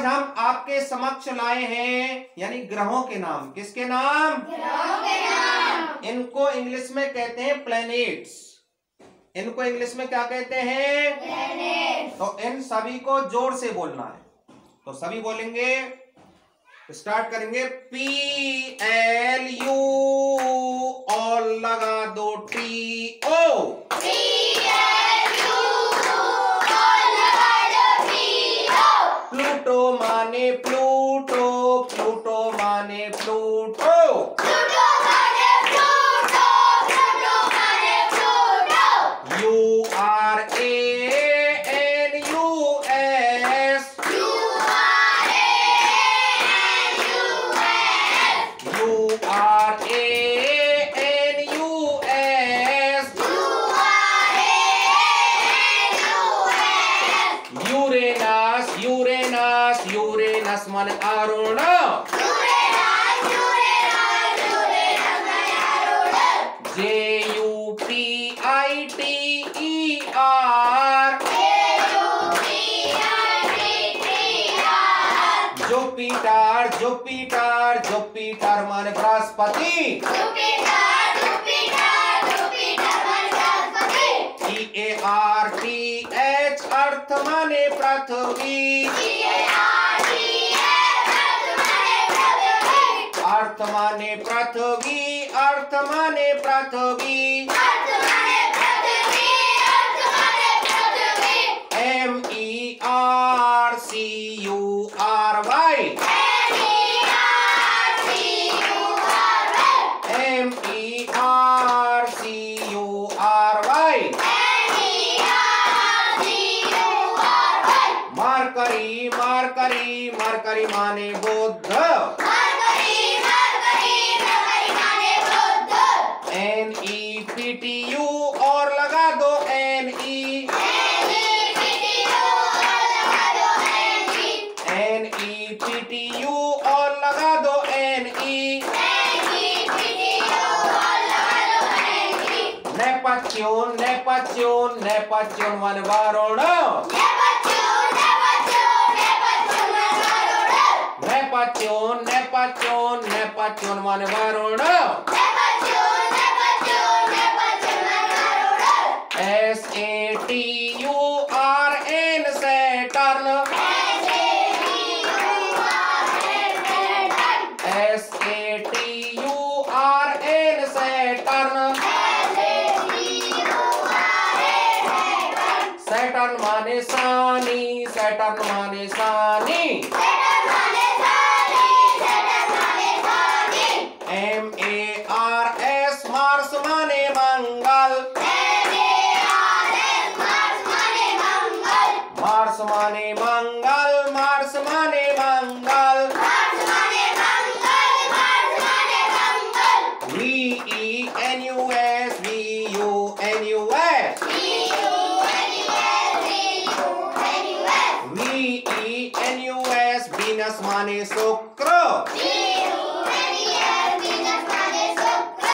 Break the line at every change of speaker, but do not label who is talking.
आज हम आपके समक्ष लाए हैं यानी ग्रहों के नाम। किसके नाम?
ग्रहों के नाम।
इनको इंग्लिश में कहते हैं प्लैनेट्स। इनको इंग्लिश में क्या कहते हैं?
प्लैनेट्स।
तो इन सभी को जोर से बोलना है। तो सभी बोलेंगे, स्टार्ट करेंगे। PLU और लगा दो TO। प्लूटो माने प्लूटो, प्लूटो माने प्लूटो। यूरेनस माने Arun. JUPITER, Jupiter Jupiter Jupiter माने बृहस्पति। EARTH अर्थ माने पृथ्वी। अर्थ माने पृथ्वी, अर्थ माने पृथ्वी। MERCURY मरकरी मरकरी माने बुध। NEPTU और लगा दो NE। NEPTU और लगा दो NE। नेपच्यून नेपच्यून नेपच्यून माने वरुण। नेपच्यून नेपच्यून नेपच्यून माने Varun. SATURN Saturn. SATURN Saturn. Saturn माने शनि, सैटर्न माने शनि।